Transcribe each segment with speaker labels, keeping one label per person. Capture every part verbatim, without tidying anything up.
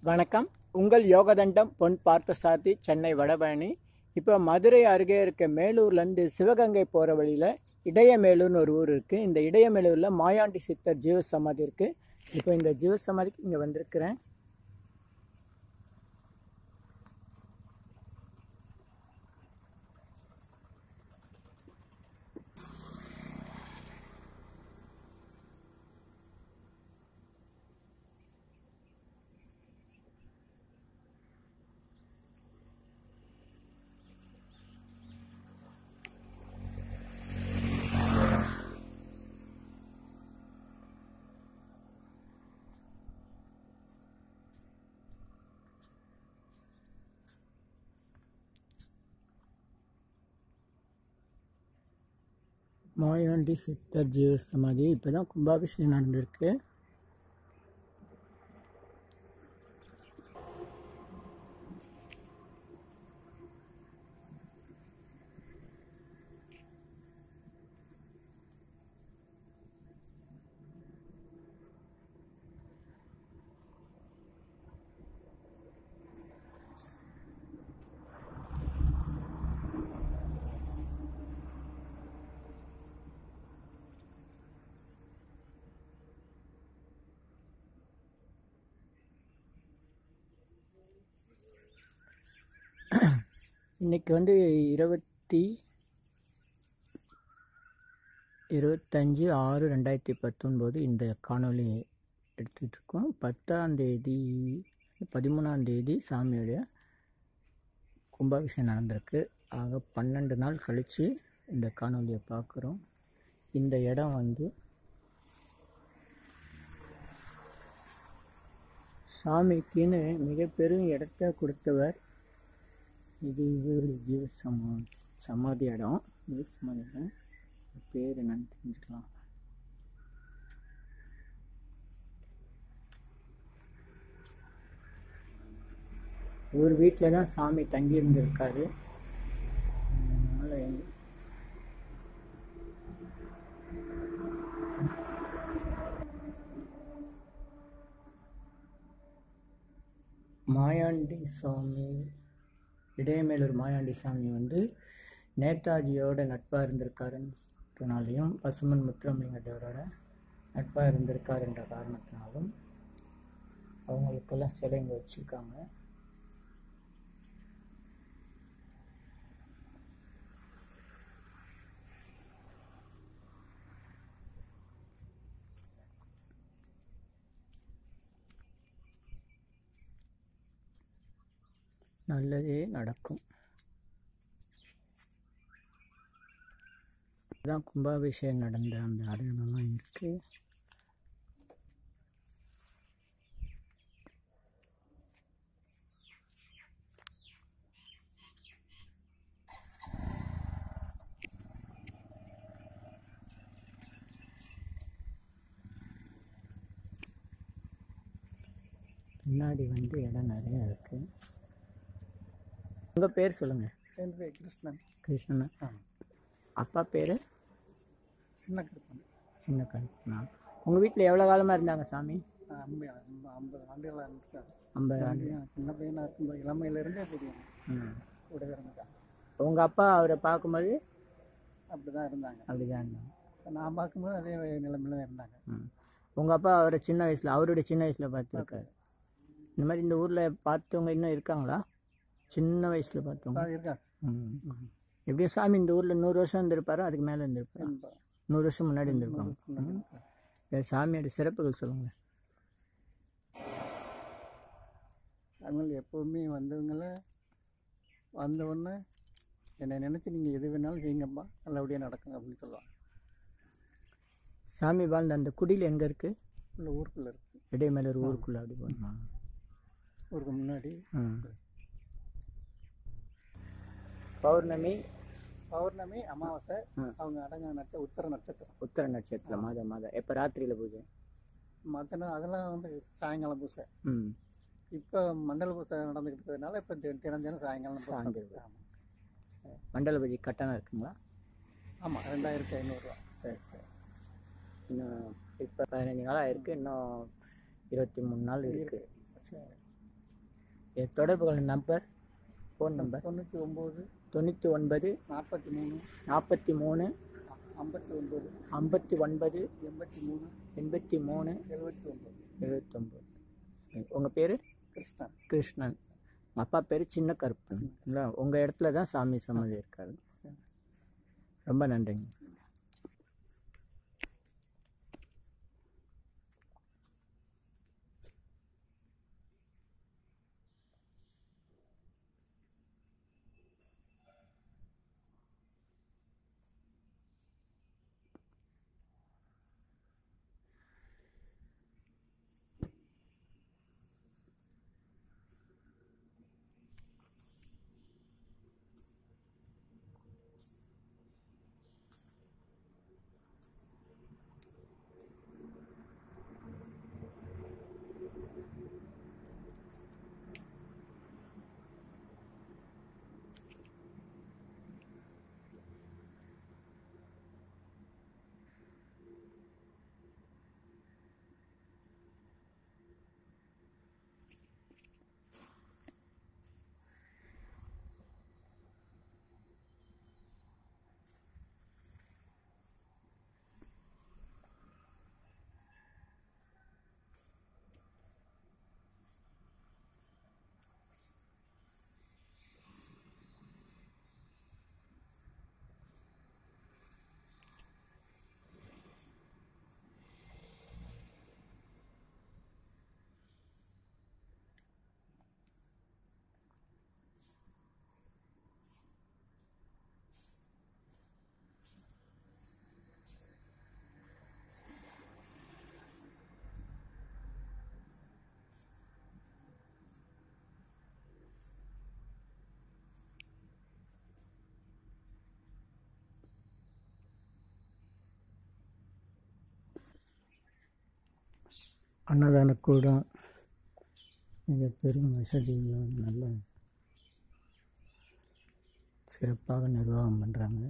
Speaker 1: வணக்கம். உங்கள் யோகதண்டம் பொன் பார்த்தசாரதி, சென்னை வடபழனி. இப்போ மதுரை அருகே இருக்க மேலூர்லேருந்து சிவகங்கை போகிற வழியில் இடையமேலூர்னு ஒரு ஊர் இருக்குது. இந்த இடையமேலூரில் மாயாண்டி சித்தர் ஜீவ சமாதி இருக்குது. இப்போ இந்த ஜீவ சமாதிக்கு இங்கே வந்திருக்கிறேன். மாயாண்டி சித்தர் ஜீவ சமாதி இப்போ தான் கும்பாபிஷேகம் நடந்திருக்கு. இன்னைக்கு வந்து இருபத்தி இருபத்தஞ்சி ஆறு ரெண்டாயிரத்தி பத்தொன்பது இந்த காணொலி எடுத்துக்கிட்டு இருக்கோம். பத்தாம் தேதி பதிமூணாம் தேதி சாமியோடைய கும்பாபிஷேகம் நடந்திருக்கு. ஆக பன்னெண்டு நாள் கழித்து இந்த காணொலியை பார்க்குறோம். இந்த இடம் வந்து சாமிக்குன்னு மிக பெரும் இடத்த கொடுத்தவர். இது இவர் ஜீவ சமா சமாதி இடம். ஜீவ சமாதி இடம் பேர் என்னன்னு தெரிஞ்சுக்கலாம். இவர் வீட்டில் தான் சாமி தங்கி இருந்திருக்காரு. அதனால மாயாண்டி சாமி, இடையமேலூர் மாயாண்டி சாமி வந்து நேதாஜியோட நட்பாக இருந்திருக்காருன்றனாலையும் பசுமன் முத்துராமலிங்க தேவரோட நட்பாக இருந்திருக்காருன்ற காரணத்தினாலும் அவங்களுக்கெல்லாம் சிலை இங்கே வச்சுருக்காங்க. நல்லதே நடக்கும். இதுதான் கும்பாபிஷேகம் நடந்த அந்த அடையாளம்லாம் இருக்கு. பின்னாடி வந்து இடம் நிறைய இருக்கு. உங்கள் பேர் சொல்லுங்கள்.
Speaker 2: என் பேர் கிருஷ்ணன்.
Speaker 1: கிருஷ்ணன். அப்பா பேர்
Speaker 2: சின்ன கருப்பன்.
Speaker 1: சின்ன கருப்பனா. உங்கள் வீட்டில் எவ்வளோ காலமாக இருந்தாங்க சாமி?
Speaker 2: ஐம்பது ஐம்பது ஆண்டுகளாக இருந்துருக்காரு.
Speaker 1: ஐம்பது ஆண்டு.
Speaker 2: சின்ன பையனாக இருக்கும்போது இளமையிலேருந்தே தெரியும்.
Speaker 1: ம்.
Speaker 2: கூட இருந்துட்டாங்க.
Speaker 1: உங்கள் அப்பா அவரை பார்க்கும்போது
Speaker 2: அப்படி தான் இருந்தாங்க.
Speaker 1: அப்படி தான் இருந்தாங்க.
Speaker 2: நான் பார்க்கும்போது அதே நிலைமையில தான் இருந்தாங்க.
Speaker 1: ம். உங்கள் அப்பா அவரை சின்ன வயசில் அவருடைய சின்ன வயசில் பார்த்துருக்காரு. இந்த மாதிரி இந்த ஊரில் பார்த்தவங்க இன்னும் இருக்காங்களா? சின்ன வயசில் பார்த்தவங்க
Speaker 2: இருக்காங்க.
Speaker 1: ம். எப்படியும் சாமி இந்த ஊரில் நூறு வருஷம் இருந்திருப்பாரோ அதுக்கு மேலே இருந்திருப்பாரு. நூறு வருஷம் முன்னாடி இருந்திருப்பாங்க. சாமியோட சிறப்புகள் சொல்லுங்கள்.
Speaker 2: அவங்க எப்போவுமே வந்தவங்கள வந்தவொடனே என்னை நினச்சி நீங்கள் எது வேணாலும் செய்யுங்கப்பா, நல்லபடியாக நடக்குங்க அப்படின்னு சொல்லுவாங்க.
Speaker 1: சாமி வாழ்ந்த அந்த குடியில் எங்கே இருக்குது?
Speaker 2: உள்ள ஊருக்குள்ளே இருக்குது.
Speaker 1: இடையமேலூர் ஊருக்குள்ளே அப்படி போகணுமா?
Speaker 2: ஊருக்கு முன்னாடி.
Speaker 1: பௌர்ணமி
Speaker 2: பௌர்ணமி அமாவாசை அவங்க அடங்க நட்ச உத்தர நட்சத்திரம்.
Speaker 1: உத்தர நட்சத்திரம் மாதம் மாதம் எப்போ ராத்திரியில் பூஜை?
Speaker 2: மற்ற நாள் அதெல்லாம் வந்து சாயங்காலம் பூசை.
Speaker 1: ம்.
Speaker 2: இப்போ மண்டல பூசை நடந்துக்கிட்டு இருக்கிறதுனால இப்போ தினம் தினம் சாயங்காலம்
Speaker 1: சாயங்காலம். ஆமாம். மண்டல பூஜை கட்டணம் இருக்குங்களா?
Speaker 2: ஆமாம், ரெண்டாயிரத்தி ஐநூறுரூவா.
Speaker 1: சரி சரி. இன்னும் இப்போ பதினஞ்சு நாளாக இருக்குது. இன்னும் இருபத்தி மூணு நாள் இருக்குது. சரி. என் தொடர்புகள் நம்பர் ஃபோன் நம்பர்
Speaker 2: தொண்ணூற்றி ஒம்பது
Speaker 1: தொண்ணூற்றி ஒன்பது
Speaker 2: நாற்பத்தி மூணு
Speaker 1: நாற்பத்தி மூணு
Speaker 2: ஐம்பத்தி ஒன்பது
Speaker 1: ஐம்பத்தி ஒன்பது
Speaker 2: எண்பத்தி மூணு
Speaker 1: எண்பத்தி மூணு
Speaker 2: எழுபத்தி ஒம்பது
Speaker 1: எழுபத்தொம்பது. உங்கள் பேர்?
Speaker 2: கிருஷ்ணன்.
Speaker 1: கிருஷ்ணன். உங்கள் அப்பா பேர் சின்ன கருப்பன் இல்லை? உங்கள் இடத்துல தான் சாமி சமாதி இருக்காரு. ரொம்ப நன்றிங்க. அன்னதான கூடம் மிக பெரும் வசதிகளும் நல்ல சிறப்பாக நிர்வாகம் பண்ணுறாங்க.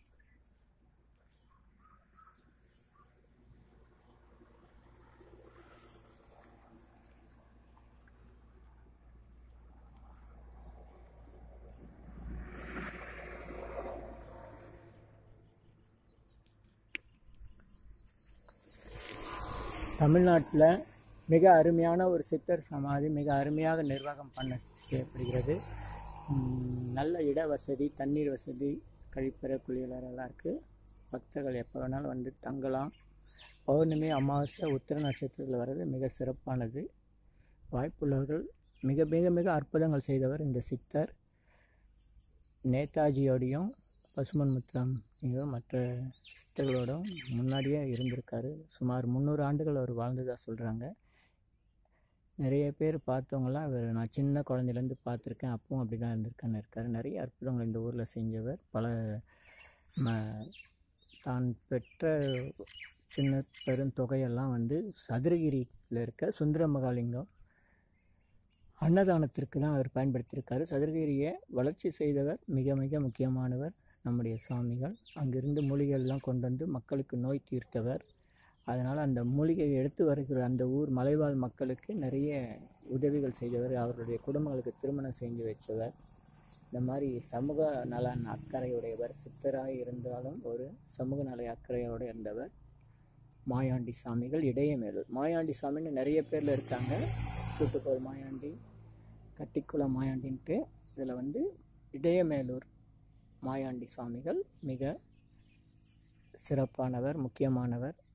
Speaker 1: தமிழ்நாட்டில் மிக அருமையான ஒரு சித்தர் சமாதி மிக அருமையாக நிர்வாகம் பண்ண செய்யப்படுகிறது. நல்ல இட வசதி, தண்ணீர் வசதி, கழிப்பறை, குளியலறைலாம் இருக்குது. பக்தர்கள் எப்போ வேணாலும் வந்து தங்கலாம். பௌர்ணமி, அமாவாசை, உத்திர நட்சத்திரத்தில் வர்றது மிக சிறப்பானது. வாய்ப்புள்ளவர்கள் மிக மிக மிக அற்புதங்கள் செய்தவர் இந்த சித்தர். நேதாஜியோடையும் பசுமன் முத்துராம் மற்ற சித்தர்களோடும் முன்னாடியே இருந்திருக்காரு. சுமார் முந்நூறு ஆண்டுகள் அவர் வாழ்ந்ததாக சொல்கிறாங்க. நிறைய பேர் பார்த்தவங்களாம் அவர் நான் சின்ன குழந்தையிலேருந்து பார்த்துருக்கேன், அப்பவும் அப்படி தான் இருந்திருக்கான்னு இருக்கார். நிறைய அற்புதங்கள் இந்த ஊரில் செஞ்சவர். பல ம தான் பெற்ற சின்ன பெருந்தொகையெல்லாம் வந்து சதுரகிரியில் இருக்க சுந்தர மகாலிங்கம் அன்னதானத்திற்கு தான் அவர் பயன்படுத்தியிருக்காரு. சதுரகிரியை வளர்ச்சி செய்தவர் மிக மிக முக்கியமானவர் நம்முடைய சுவாமிகள். அங்கிருந்து மூலிகைகள்லாம் கொண்டு வந்து மக்களுக்கு நோய் தீர்த்தவர். அதனால் அந்த மூலிகையை எடுத்து வருகிற அந்த ஊர் மலைவாழ் மக்களுக்கு நிறைய உதவிகள் செய்தவர். அவருடைய குடும்பங்களுக்கு திருமணம் செஞ்சு வச்சவர். இந்த மாதிரி சமூக நலன் அக்கறையுடையவர். சித்தராக இருந்தாலும் ஒரு சமூக நல அக்கறையோடு இருந்தவர் மாயாண்டி சாமிகள் இடையமேலூர். மாயாண்டி சாமின்னு நிறைய பேரில் இருக்காங்க. சூட்டுக்கோள் மாயாண்டி, கட்டிக்குளம் மாயாண்டின்ட்டு. இதில் வந்து இடையமேலூர் மாயாண்டி சாமிகள் மிக சிறப்பானவர், முக்கியமானவர்.